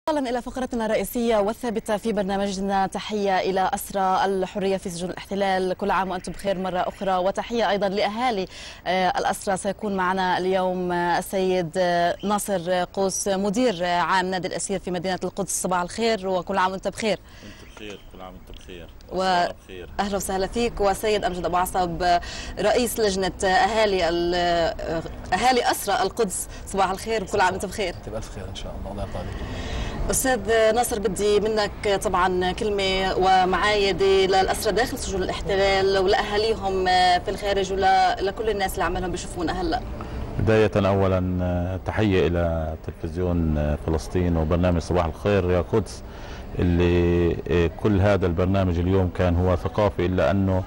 إلى فقرتنا الرئيسية والثابتة في برنامجنا، تحية إلى أسرى الحرية في سجون الاحتلال. كل عام وأنتم بخير مرة أخرى، وتحية أيضا لأهالي الأسرى. سيكون معنا اليوم السيد ناصر قوس، مدير عام نادي الأسير في مدينة القدس. صباح الخير وكل عام وأنت بخير. أنت بخير، كل عام وأنت بخير. أهلا وسهلا فيك. وسيد أمجد أبو عصب، رئيس لجنة أهالي أسرى القدس. صباح الخير وكل عام وأنت بخير. بألف خير إن شاء الله. الله يرضى عليك. أستاذ ناصر، بدي منك طبعا كلمة ومعايدة للأسرى داخل سجون الاحتلال ولأهاليهم في الخارج ولكل الناس اللي عمالهم بيشوفونا هلا. بداية أولا تحية إلى تلفزيون فلسطين وبرنامج صباح الخير يا قدس، اللي كل هذا البرنامج اليوم كان هو ثقافي، إلا أنه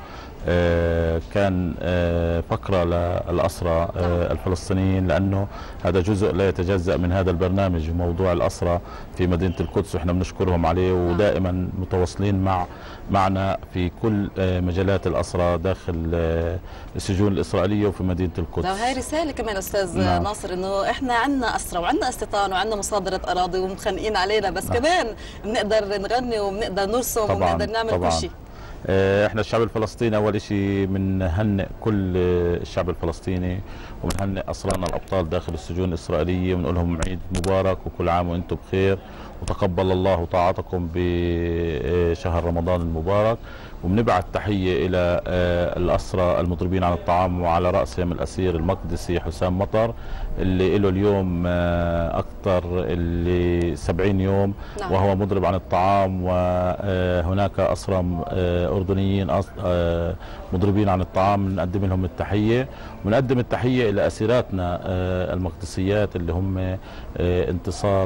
كان فقرة للأسرى الفلسطينيين، لأنه هذا جزء لا يتجزأ من هذا البرنامج، موضوع الأسرى في مدينة القدس، وإحنا بنشكرهم عليه، ودائما متواصلين معنا في كل مجالات الأسرى داخل السجون الإسرائيلية وفي مدينة القدس. هاي رسالة كمان أستاذ ناصر، إنه إحنا عندنا أسرى وعندنا استيطان وعندنا مصادرة أراضي ومخنقين علينا، بس كمان بنقدر نغني وبنقدر نرسم وبنقدر نعمل كل شيء. احنا الشعب الفلسطيني اول شيء بنهنئ كل الشعب الفلسطيني، وبنهنئ اسرانا الابطال داخل السجون الاسرائيليه، ونقول لهم عيد مبارك وكل عام وانتم بخير، وتقبل الله طاعتكم بشهر رمضان المبارك. وبنبعث تحيه الى الاسرى المضربين عن الطعام، وعلى راسهم الاسير المقدسي حسام مطر، اللي له اليوم اكثر اللي 70 يوم وهو مضرب عن الطعام، وهناك اسرى اردنيين مضربين عن الطعام. نقدم لهم التحيه، ونقدم التحيه الى اسيراتنا المقدسيات اللي هم انتصار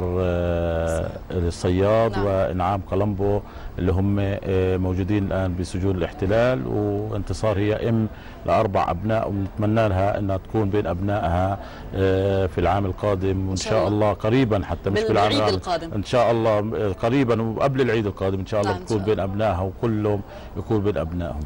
الصياد وانعام كولومبو، اللي هم موجودين الان بسجون الاحتلال. وانتصار هي ام ل4 ابناء، ونتمنى لها انها تكون بين ابنائها في العام القادم، وان شاء الله قريبا، حتى مش بالعام القادم ان شاء الله قريبا وقبل العيد القادم ان شاء الله تكون بين ابنائها، وكلهم يكون بين ابنائهم.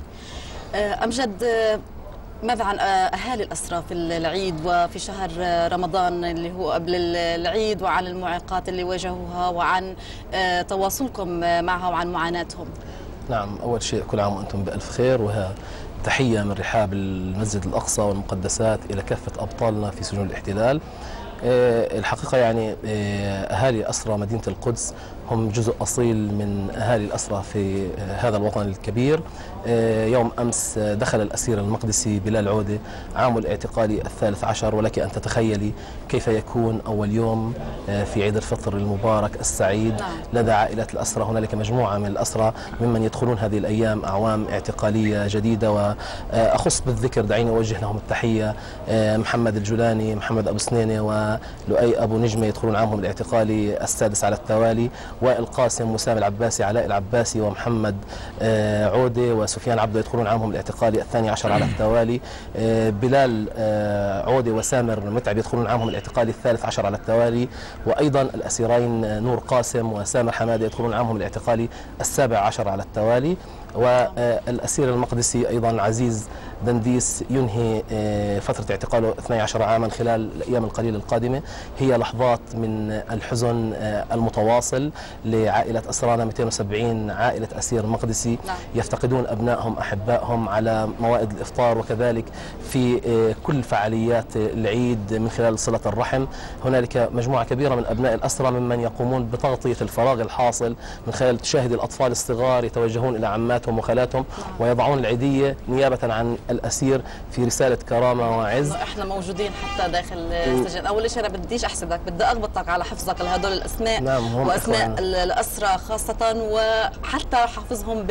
امجد، ماذا عن أهالي الأسرى في العيد وفي شهر رمضان اللي هو قبل العيد، وعن المعيقات اللي واجهوها وعن تواصلكم معها وعن معاناتهم؟ نعم، أول شيء كل عام وأنتم بألف خير، وهي تحية من رحاب المسجد الأقصى والمقدسات إلى كافة أبطالنا في سجون الاحتلال. الحقيقة يعني أهالي أسرى مدينة القدس هم جزء أصيل من أهالي الأسرى في هذا الوطن الكبير. يوم أمس دخل الأسير المقدسي بلال عودة عامه الاعتقالي 13، ولك أن تتخيلي كيف يكون أول يوم في عيد الفطر المبارك السعيد لدى عائلات الأسرى. هنالك مجموعة من الأسرى ممن يدخلون هذه الأيام أعوام اعتقالية جديدة، وأخص بالذكر دعيني أوجه لهم التحية محمد الجولاني، محمد أبو سنينة، ولؤي أبو نجمة يدخلون عامهم الاعتقالي السادس على التوالي، وائل قاسم، وسام العباسي، علاء العباسي، ومحمد عودة، وسفيان عبده يدخلون عامهم الاعتقالي 12 على التوالي. بلال عودة وسامر متعب يدخلون عامهم الاعتقالي 13 على التوالي، وأيضا الأسيرين نور قاسم وسامر حمادة يدخلون عامهم الاعتقالي 17 على التوالي. والأسير المقدسي أيضا عزيز دنديس ينهي فترة اعتقاله 12 عاما خلال الأيام القليلة القادمة. هي لحظات من الحزن المتواصل لعائلة أسرانا، 270 عائلة أسير مقدسي يفتقدون أبنائهم أحبائهم على موائد الإفطار، وكذلك في كل فعاليات العيد من خلال صلة الرحم. هنالك مجموعة كبيرة من أبناء الأسرى ممن يقومون بتغطية الفراغ الحاصل من خلال تشاهد الأطفال الصغار يتوجهون إلى عماتهم وخالاتهم ويضعون العيدية نيابة عن الأسير في رسالة كرامة وعز. احنا موجودين حتى داخل السجن. أول شيء أنا بديش أحسدك، بدي أغبطك على حفظك لهدول الأسماء. نعم، وأسماء الأسرى خاصة، وحتى حفظهم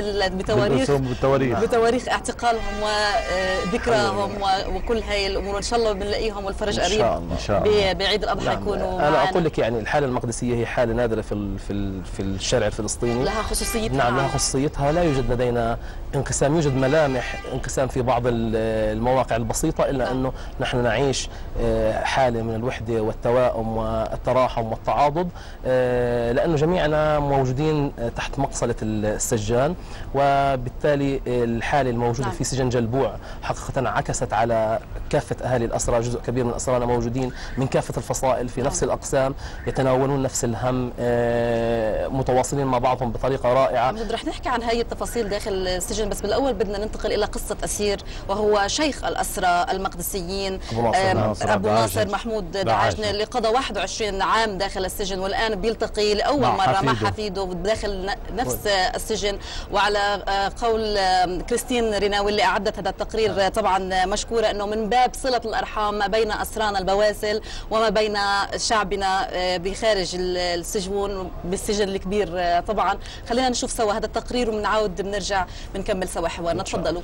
بتواريخ اعتقالهم وذكراهم وكل هاي الأمور. إن شاء الله بنلاقيهم والفرج قريب إن شاء الله بعيد الأضحى يكونوا معنا. أنا أقول لك يعني الحالة المقدسية هي حالة نادرة في الشارع الفلسطيني، لها خصوصيتها. نعم، لها خصوصيتها. لا يوجد لدينا انقسام، يوجد ملامح انقسام في بعض المواقع البسيطة، إلا أنه نحن نعيش حالة من الوحدة والتوائم والتراحم والتعاضد، لأنه جميعنا موجودين تحت مقصلة السجان، وبالتالي الحالة الموجودة في سجن جلبوع حقيقة عكست على كافة أهالي الأسرى. جزء كبير من أسرانا موجودين من كافة الفصائل في نفس الأقسام، يتناولون نفس الهم، متواصلين مع بعضهم بطريقة رائعة. رح نحكي عن هاي التفاصيل داخل السجن، بس بالأول بدنا ننتقل إلى قصة أسير وهو شيخ الأسرى المقدسيين أبو ناصر محمود دعاجنة، اللي قضى 21 عام داخل السجن، والآن بيلتقي لأول مرة مع حفيده داخل نفس السجن. وعلى قول كريستين ريناوي اللي أعدت هذا التقرير، طبعا مشكورة أنه من باب صلة الأرحام ما بين أسرانا البواسل وما بين شعبنا بخارج السجون بالسجن الكبير. طبعا خلينا نشوف سوا هذا التقرير وبنعاود بنرجع بنكمل سوا حوارنا. تفضلوا.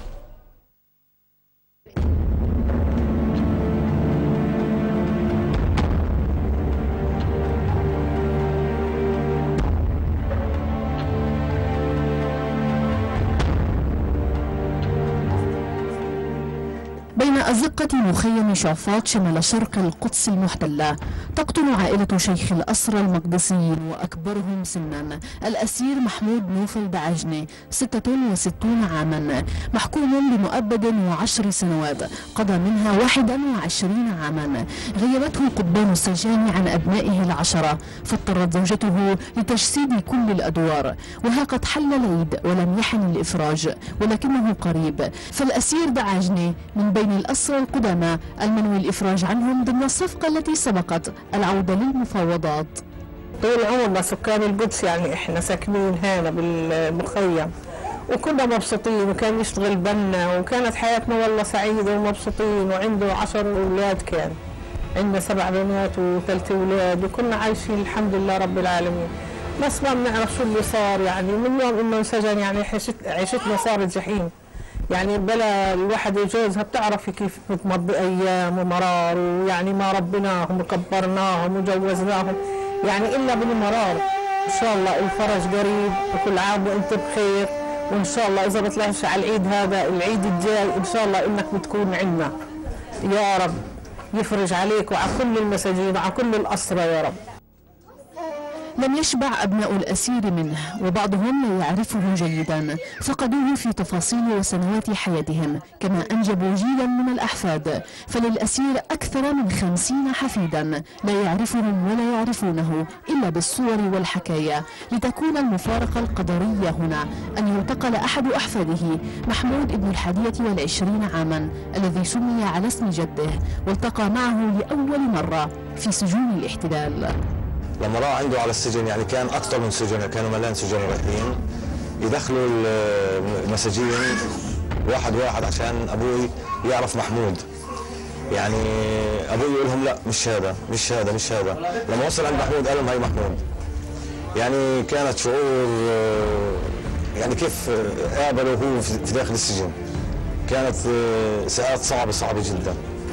بين أزقة مخيم شعفاط شمال شرق القدس المحتلة تقطن عائلة شيخ الأسرى المقدسيين وأكبرهم سنا الأسير محمود نوفل دعاجنة 66 عاما، محكوم بمؤبد و10 سنوات قضى منها 21 عاما. غيبته قضبان السجان عن أبنائه ال10، فاضطرت زوجته لتجسيد كل الأدوار، وها قد حل العيد ولم يحن الإفراج ولكنه قريب. فالأسير دعاجنة من بين الأسرى القدامى المنوي الإفراج عنهم ضمن الصفقة التي سبقت العودة للمفاوضات. طول عمرنا سكان القدس، يعني احنا ساكنين هنا بالمخيم وكنا مبسوطين، وكان يشتغل بنا وكانت حياتنا والله سعيدة ومبسوطين، وعنده 10 أولاد، كان عندنا 7 بنات و3 أولاد، وكنا عايشين الحمد لله رب العالمين. بس ما بنعرف شو اللي صار، يعني من يوم انه انسجن يعني عيشتنا صارت جحيم. يعني بلا الواحد يجوزها بتعرفي كيف بتمضي ايام ومرار، ويعني ما ربيناهم وكبرناهم وجوزناهم يعني الا بالمرار. ان شاء الله الفرج قريب، وكل عام وانت بخير، وان شاء الله اذا بطلعش على العيد هذا العيد الجاي ان شاء الله انك بتكون عندنا. يا رب يفرج عليك وعلى كل المساجين وعلى كل الاسرى يا رب. لم يشبع أبناء الأسير منه، وبعضهم لا يعرفه جيدا، فقدوه في تفاصيل وسنوات حياتهم، كما أنجبوا جيلا من الأحفاد. فللأسير أكثر من 50 حفيدا لا يعرفهم ولا يعرفونه إلا بالصور والحكايا، لتكون المفارقة القدرية هنا أن يعتقل أحد أحفاده محمود ابن 21 عاما الذي سمي على اسم جده، والتقى معه لأول مرة في سجون الاحتلال. لما راح عنده على السجن، يعني كان اكثر من سجن، كانوا ملان سجون رايحين يدخلوا المساجين واحد واحد عشان ابوي يعرف محمود. يعني ابوي يقول لهم لا مش هذا مش هذا مش هذا. لما وصل عند محمود قال لهم هي محمود. يعني كانت شعور، يعني كيف قابله هو في داخل السجن. كانت ساعات صعبة جدا.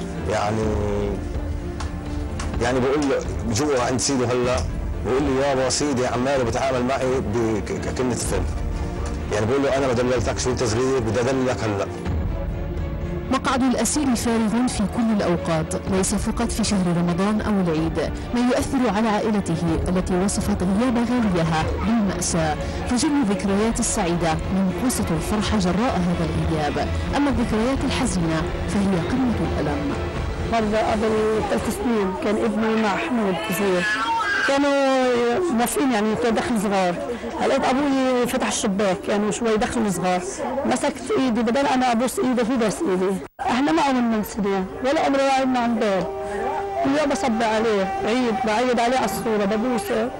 يعني بقول له جوا عند سيده هلا، بقول لي يابا سيدي عماله بتعامل معي كأني طفل. يعني بقول له انا ما دللتكش وانت صغير، بدي ادللك هلا. مقعد الأسير فارغ في كل الأوقات، ليس فقط في شهر رمضان أو العيد، ما يؤثر على عائلته التي وصفت غياب غاليها بالمأساة. فجل الذكريات السعيدة منقوصة الفرحة جراء هذا الغياب، أما الذكريات الحزينة فهي قمة الألم. مرة قبل 3 سنين كان ابني مع حمود كثير، كانوا ماسكين يعني دخل صغار. لقيت ابوي فتح الشباك يعني شوي دخل صغار، مسكت ايدي بدل انا ابوس ايده في بس ايدي. احنا ما عملنا انسداد ولا امر واعدنا عن بال. اليوم بصب عليه عيد، بعيد عليه على الصوره ببوسه. ان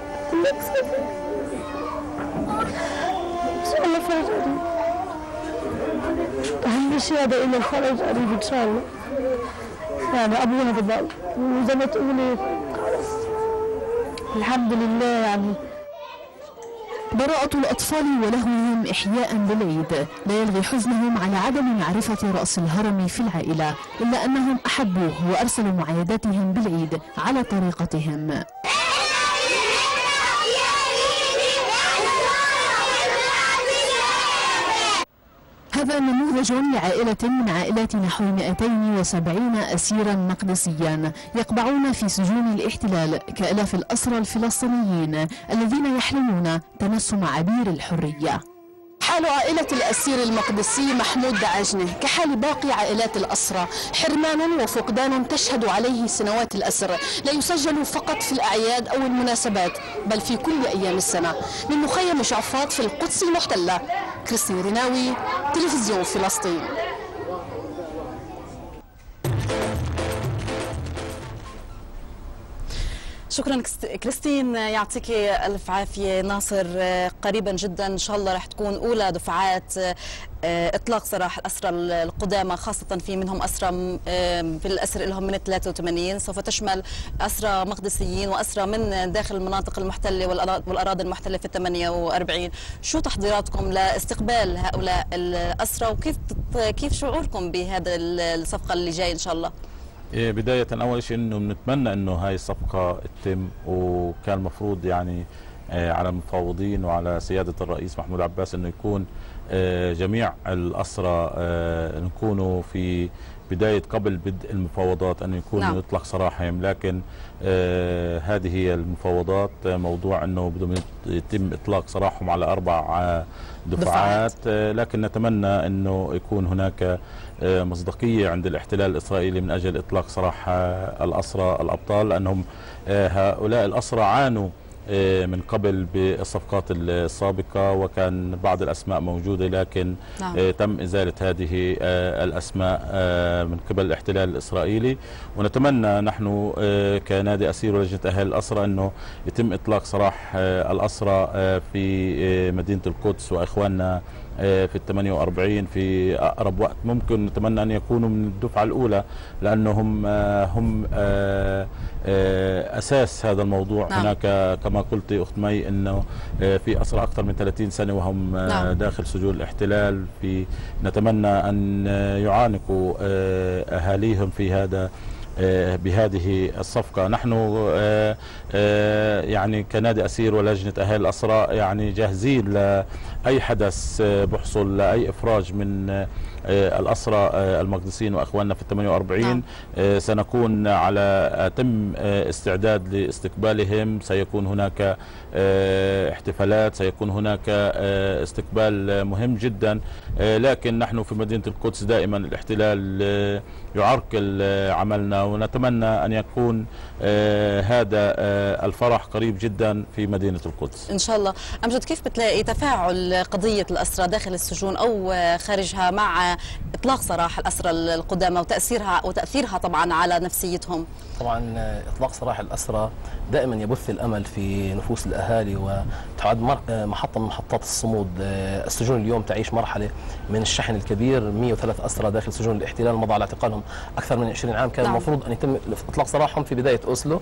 شاء الله فرج قريب. اهم شيء هذا انه الفرج قريب ان شاء الله. يعني ابونا بضل، وزي ما تقولي الحمد لله. يعني براءة الأطفال ولهوهم إحياء للعيد لا يلغي حزنهم على عدم معرفة رأس الهرم في العائلة، إلا أنهم أحبوه وأرسلوا معايداتهم بالعيد على طريقتهم. هذا نموذج لعائلة من عائلات نحو 270 أسيرا مقدسيا يقبعون في سجون الاحتلال كآلاف الأسرى الفلسطينيين الذين يحلمون تنسم عبير الحرية. حال عائلة الأسير المقدسي محمود دعاجنة كحال باقي عائلات الأسرى، حرمان وفقدان تشهد عليه سنوات الأسر، لا يسجل فقط في الأعياد أو المناسبات بل في كل أيام السنة. من مخيم شعفاط في القدس المحتلة، كريستين رناوي، تلفزيون فلسطين. شكرا كريستين، يعطيك ألف عافية. ناصر، قريبا جدا إن شاء الله رح تكون أولى دفعات إطلاق سراح الأسرى القدامى، خاصة في منهم أسرى في الأسر لهم من 83، سوف تشمل أسرى مقدسيين وأسرى من داخل المناطق المحتلة والأراضي المحتلة في 48. شو تحضيراتكم لاستقبال هؤلاء الأسرى وكيف شعوركم بهذا الصفقة اللي جاي إن شاء الله؟ بداية أول شيء إنه بنتمنى إنه هاي الصفقة تتم، وكان المفروض يعني على المفاوضين وعلى سيادة الرئيس محمود عباس إنه يكون جميع الأسرى نكونوا في بداية قبل بدء المفاوضات أن يكونوا يطلق سراحهم، لكن هذه هي المفاوضات. موضوع أنه بدهم يتم إطلاق سراحهم على 4 دفعات، لكن نتمنى أنه يكون هناك مصداقية عند الاحتلال الإسرائيلي من أجل إطلاق سراح الأسرى الأبطال، لأنهم هؤلاء الأسرى عانوا من قبل بالصفقات السابقة وكان بعض الأسماء موجودة، لكن تم إزالة هذه الأسماء من قبل الاحتلال الإسرائيلي. ونتمنى نحن كنادي أسير ولجنة أهالي الأسرى أنه يتم إطلاق سراح الأسرى في مدينة القدس وإخواننا في 48 في أقرب وقت ممكن. نتمنى أن يكونوا من الدفعة الأولى لأنهم هم أساس هذا الموضوع. هناك كما قلت أخت مي أنه في أسرى أكثر من 30 سنة وهم داخل سجون الاحتلال. نتمنى أن يعانقوا أهاليهم في هذا بهذه الصفقة. نحن يعني كنادي أسير ولجنة أهالي الأسرى يعني جاهزين لأي حدث بحصل لأي إفراج من الأسرى المقدسيين وأخواننا في 48. سنكون على أتم استعداد لاستقبالهم. سيكون هناك احتفالات، سيكون هناك استقبال مهم جدا، لكن نحن في مدينة القدس دائما الاحتلال يعرقل عملنا، ونتمنى أن يكون هذا الفرح قريب جدا في مدينة القدس إن شاء الله. أمجد، كيف بتلاقي تفاعل قضية الأسرى داخل السجون أو خارجها مع إطلاق سراح الأسرى القدامى وتأثيرها طبعا على نفسيتهم؟ طبعا إطلاق سراح الأسرى دائما يبث الأمل في نفوس الأهالي وتعد محطة من محطات الصمود. السجون اليوم تعيش مرحلة من الشحن الكبير. 103 أسرى داخل سجون الاحتلال مضى على اعتقالهم أكثر من 20 عام. كان المفروض أن يتم إطلاق سراحهم في بداية أوسلو.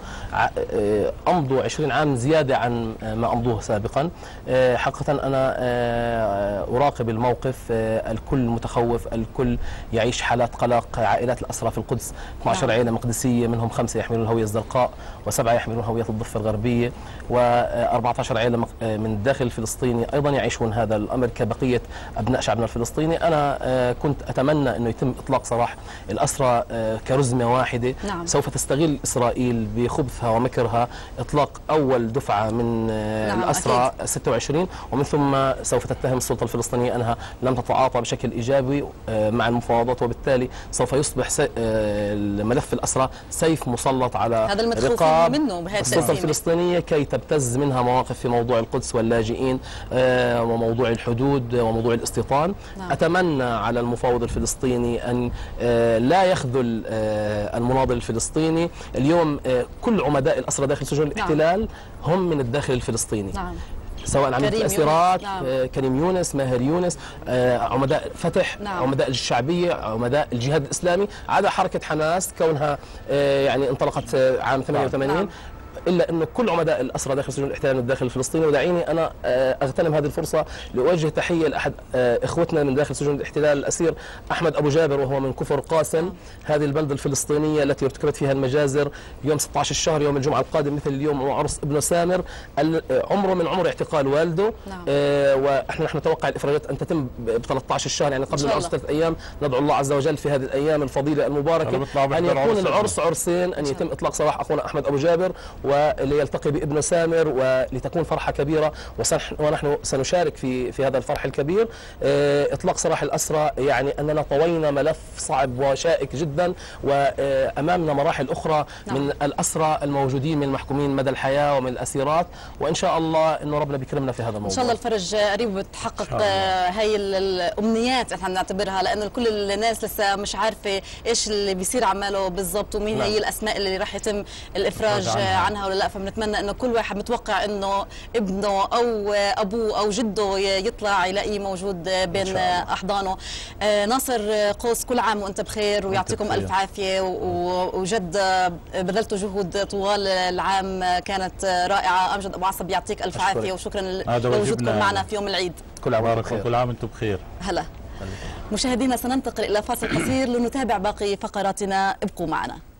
أمضوا 20 عام زيادة عن ما أمضوه سابقا. حقيقة أنا أراقب الموقف، الكل متخوف، الكل يعيش حالات قلق. عائلات الأسرى في القدس 12 عائلة مقدسية، منهم 5 يحملون الهوية الزرقاء و7 يحملون هوية الضفة الغربية، و14 عائلة من الداخل الفلسطيني أيضا يعيشون هذا الأمر كبقية أبناء شعبنا الفلسطيني. أنا كنت أتمنى أنه يتم إطلاق سراح الأسرى كرزمة واحدة. سوف تستغل إسرائيل بخبثها ومكرها إطلاق أول دفعة من الأسرى 26، ومن ثم سوف تتهم السلطة الفلسطينية أنها لم تتعاطى بشكل إيجابي مع المفاوضات، وبالتالي سوف يصبح ملف الأسرى سيف مسلط على رقاب السلطة الفلسطينية كي تبتز منها مواقف في موضوع القدس واللاجئين وموضوع الحدود وموضوع الاستيطان. أتمنى على المفاوض الفلسطيني أن لا يخذل المناضل الفلسطيني. اليوم كل عمداء الأسرى داخل سجون الاحتلال هم من الداخل الفلسطيني، سواء عملية الأسيرات كريم يونس، ماهر يونس، عمداء فتح، عمداء الشعبية، عمداء الجهاد الإسلامي، عدا حركة حماس كونها يعني انطلقت عام 88. الا انه كل عمداء الاسرى داخل سجون الاحتلال من الداخل الفلسطيني. ودعيني انا اغتنم هذه الفرصه لاوجه تحيه لاحد اخوتنا من داخل سجون الاحتلال، الاسير احمد ابو جابر، وهو من كفر قاسم، هذه البلده الفلسطينيه التي ارتكبت فيها المجازر يوم 16 الشهر يوم الجمعه القادم مثل اليوم وعرس ابنه سامر، عمره من عمر اعتقال والده. ونحن نتوقع الافراجات ان تتم ب 13 الشهر، يعني قبل العرس 3 ايام. ندعو الله عز وجل في هذه الايام الفضيله المباركه ان يكون العرس عرسين، ان يتم اطلاق سراح اخونا احمد ابو جابر وليلتقي بابنه سامر، ولتكون فرحه كبيره، ونحن سنشارك في هذا الفرح الكبير. اطلاق سراح الاسرى يعني اننا طوينا ملف صعب وشائك جدا، وامامنا مراحل اخرى من الاسرى الموجودين من المحكومين مدى الحياه ومن الاسيرات، وان شاء الله انه ربنا بيكرمنا في هذا الموضوع. ان شاء الله الفرج قريب بتحقق هاي الامنيات احنا بنعتبرها، لانه كل الناس لسه مش عارفه ايش اللي بيصير عماله بالضبط، ومين هي الاسماء اللي راح يتم الافراج عنها ولا لا. فبنتمنى انه كل واحد متوقع انه ابنه او ابوه او جده يطلع يلاقيه موجود بين احضانه. ناصر قوس، كل عام وانت بخير ويعطيكم الف عافيه، وجد بذلتوا جهود طوال العام كانت رائعه. امجد ابو عصب يعطيك الف عافيه، وشكرا لوجودكم معنا في يوم العيد. كل عام وانتم بخير. كل عام وانتم بخير. هلا مشاهدينا، سننتقل الى فاصل قصير لنتابع باقي فقراتنا، ابقوا معنا.